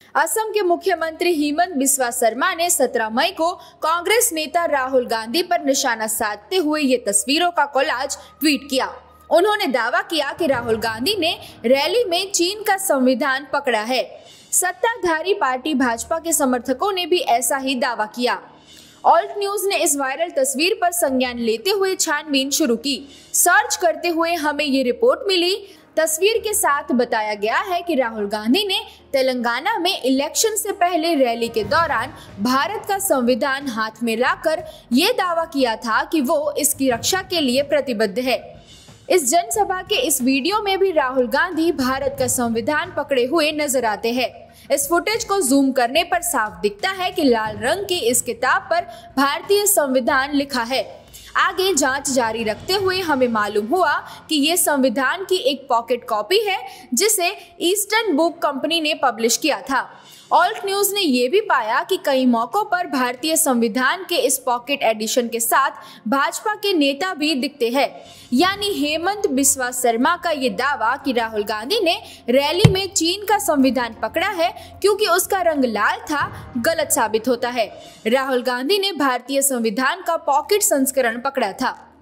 असम के मुख्यमंत्री हिमंत बिस्वा शर्मा ने 17 मई को कांग्रेस नेता राहुल गांधी पर निशाना साधते हुए ये तस्वीरों का कोलाज ट्वीट किया। उन्होंने दावा किया कि राहुल गांधी ने रैली में चीन का संविधान पकड़ा है। सत्ताधारी पार्टी भाजपा के समर्थकों ने भी ऐसा ही दावा किया। ऑल्ट न्यूज ने इस वायरल तस्वीर पर संज्ञान लेते हुए छानबीन शुरू की। सर्च करते हुए हमें ये रिपोर्ट मिली। तस्वीर के साथ बताया गया है कि राहुल गांधी ने तेलंगाना में इलेक्शन से पहले रैली के दौरान भारत का संविधान हाथ में लाकर ये दावा किया था कि वो इसकी रक्षा के लिए प्रतिबद्ध है। इस जनसभा के इस वीडियो में भी राहुल गांधी भारत का संविधान पकड़े हुए नजर आते हैं। इस फुटेज को जूम करने पर साफ दिखता है कि लाल रंग की इस किताब पर भारतीय संविधान लिखा है। आगे जांच जारी रखते हुए हमें मालूम हुआ कि ये संविधान की एक पॉकेट कॉपी है जिसे ईस्टर्न बुक कंपनी ने पब्लिश किया था। ऑल्ट न्यूज ने यह भी पाया कि कई मौकों पर भारतीय संविधान के इस पॉकेट एडिशन के साथ भाजपा के नेता भी दिखते हैं। यानी हेमंत बिस्वा शर्मा का ये दावा कि राहुल गांधी ने रैली में चीन का संविधान पकड़ा है क्योंकि उसका रंग लाल था, गलत साबित होता है। राहुल गांधी ने भारतीय संविधान का पॉकेट संस्करण पकड़ा था।